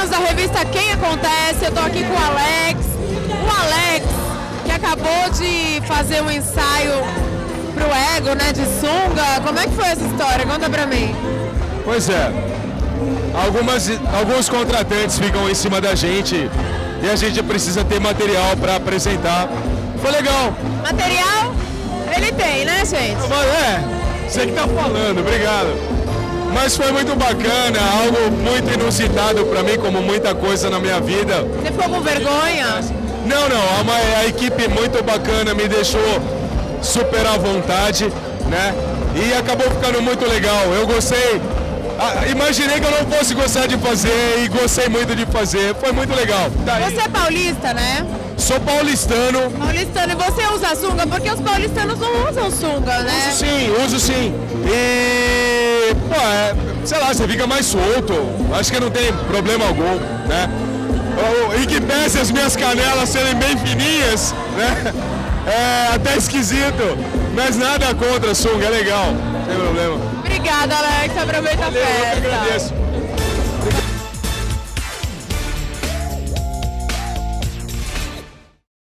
meninos da revista Quem Acontece, eu tô aqui com o Alex. O Alex, que acabou de fazer um ensaio pro Ego, né, de sunga. Como é que foi essa história? Conta pra mim. Pois é, alguns contratantes ficam em cima da gente e a gente precisa ter material para apresentar. Foi legal. Material? Ele tem, né, gente? Você que tá falando, obrigado. Mas foi muito bacana, algo muito inusitado para mim, como muita coisa na minha vida. Você ficou com vergonha? Não, a equipe muito bacana me deixou super à vontade, né? E acabou ficando muito legal. Eu gostei. Imaginei que eu não fosse gostar de fazer e gostei muito de fazer. Foi muito legal. Você é paulista, né? Sou paulistano. Paulistano, e você usa sunga? Porque os paulistanos não usam sunga, né? Uso sim. E, pô, sei lá, você fica mais solto. Acho que não tem problema algum, né? E que pese as minhas canelas serem bem fininhas, né? É até esquisito, mas nada contra sunga, é legal, não tem problema. Obrigada, Alex, aproveita a festa. Eu que agradeço.